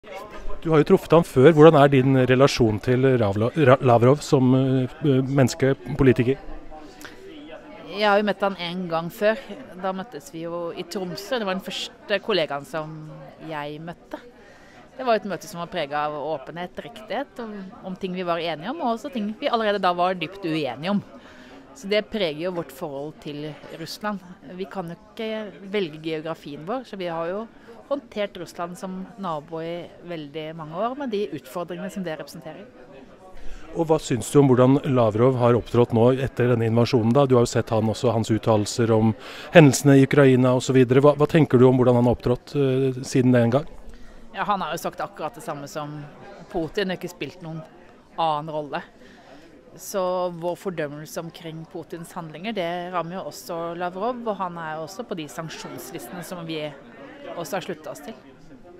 Du har jo truffet ham før. Hvordan din relasjon til Lavrov som menneske, politiker? Jeg har jo møtt han en gang før. Da møttes vi jo i Tromsø. Det var den første kollegaen som jeg møtte. Det var et møte som var preget av åpenhet, riktighet, om ting vi var enige om, og også ting vi allerede da var dypt uenige om. Så det preger jo vårt forhold til Russland. Vi kan jo ikke velge geografien vår, så vi har jo håndtert Russland som nabo i veldig mange år, med de utfordringene som det representerer. Og hva syns du om hvordan Lavrov har opptrådt nå etter denne invasjonen? Da? Du har jo sett hans uttalelser om hendelsene i Ukraina osv. Hva tenker du om hvordan han har opptrådt siden den gang? Ja, han har jo sagt akkurat det samme som Putin, og ikke spilt noen annen rolle. Så vår fordømmelse omkring Putins handlinger, det rammer jo også Lavrov, og han er jo også på de sanksjonslistene som vi også har sluttet oss til.